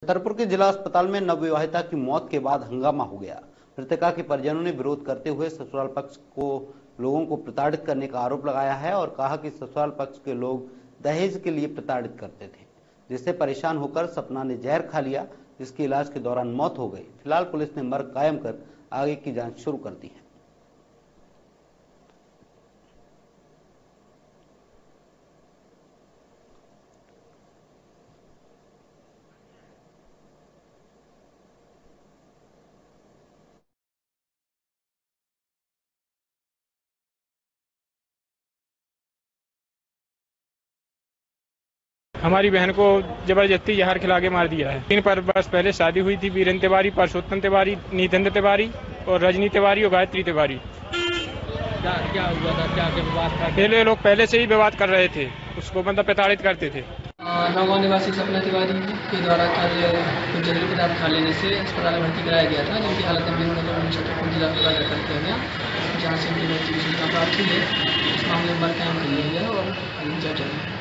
छतरपुर के जिला अस्पताल में नवविवाहिता की मौत के बाद हंगामा हो गया। मृतका के परिजनों ने विरोध करते हुए ससुराल पक्ष को लोगों को प्रताड़ित करने का आरोप लगाया है और कहा कि ससुराल पक्ष के लोग दहेज के लिए प्रताड़ित करते थे, जिससे परेशान होकर सपना ने जहर खा लिया, जिसकी इलाज के दौरान मौत हो गई। फिलहाल पुलिस ने मर्ग कायम कर आगे की जांच शुरू कर दी है। हमारी बहन को जबरदस्ती जहर खिला के मार दिया है। 3 पर बस पहले शादी हुई थी, वीरेन तिवारी, परसोत्तम तिवारी, नीतेंद्र तिवारी और रजनी तिवारी और गायत्री तिवारी। क्या हुआ था, क्या विवाद था? पहले लोग पहले से ही विवाद कर रहे थे, उसको मतलब प्रताड़ित करते थे। नौगांव निवासी सपना तिवारी के द्वारा कल कुछ जहरीले पदार्थ खा लेने से अस्पताल में भर्ती कराया गया था, जिनकी हालत गंभीर होने पर छतरपुर जिला अस्पताल रेफर किया गया, जहाँ से उनकी मृत्यु की सूचना प्राप्त हुई है। इस मामले में मर्ग कायम कर लिया गया और जांच जारी है।